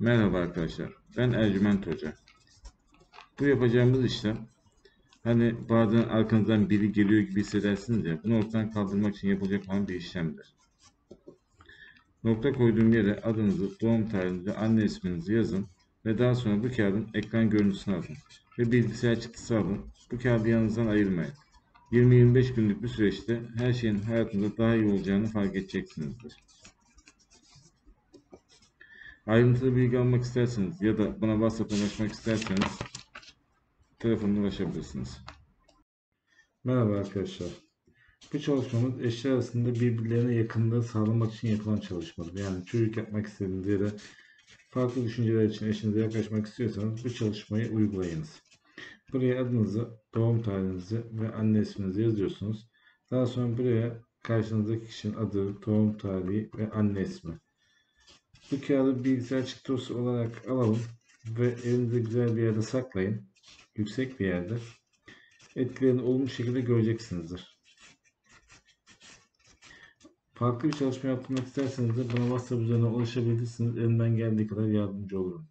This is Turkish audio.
Merhaba arkadaşlar, ben Ercüment Hoca. Bu yapacağımız işlem, hani bazen arkanızdan biri geliyor gibi hissedersiniz ya, bunu ortadan kaldırmak için yapılacak olan bir işlemdir. Nokta koyduğum yere adınızı, doğum tarihinizi, anne isminizi yazın ve daha sonra bu kağıdın ekran görüntüsünü alın ve bilgisayar çıktısı alın. Bu kağıdı yanınızdan ayırmayın. 20-25 günlük bir süreçte her şeyin hayatınızda daha iyi olacağını fark edeceksinizdir. Ayrıntılı bilgi almak isterseniz ya da bana WhatsApp'tan ulaşmak isterseniz telefonla ulaşabilirsiniz. Merhaba arkadaşlar. Bu çalışmamız eşler arasında birbirlerine yakınlığı sağlamak için yapılan çalışmadır. Yani çocuk yapmak istediğiniz ya da farklı düşünceler için eşinize yaklaşmak istiyorsanız bu çalışmayı uygulayınız. Buraya adınızı, doğum tarihinizi ve anne isminizi yazıyorsunuz. Daha sonra buraya karşınızdaki kişinin adı, doğum tarihi ve anne ismi. Bu kağıdı bilgisayar çıktısı olarak alalım ve elinizde güzel bir yerde saklayın. Yüksek bir yerde. Etkilerini olumlu şekilde göreceksinizdir. Farklı bir çalışma yapmak isterseniz de bana WhatsApp üzerinden ulaşabilirsiniz. Elimden geldiği kadar yardımcı olurum.